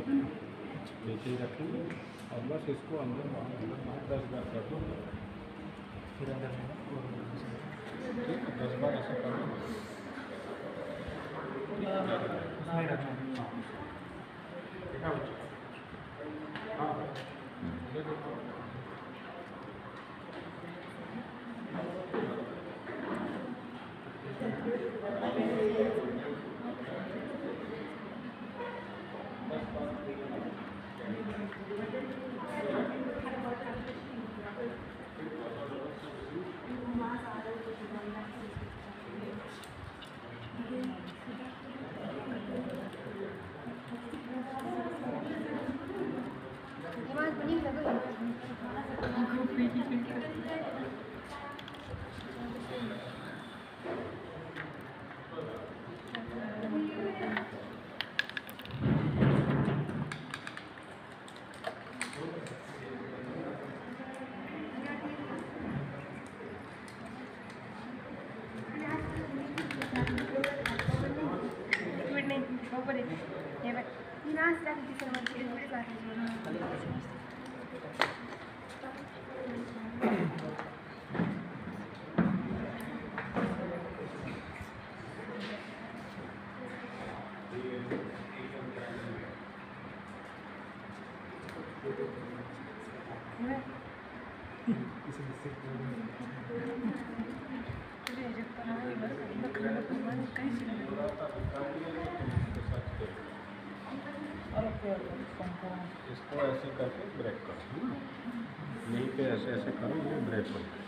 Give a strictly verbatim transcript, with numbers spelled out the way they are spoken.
नीचे ही रखेंगे और बस इसको अंदर बाहर अंदर बाहर दस बार कर दो, फिर अंदर ठीक है, दस बार ऐसा कर दो। हाँ इसको ऐसे करके ब्रेक करो, है ना, यहीं पे ऐसे ऐसे करो, ये ब्रेक करो।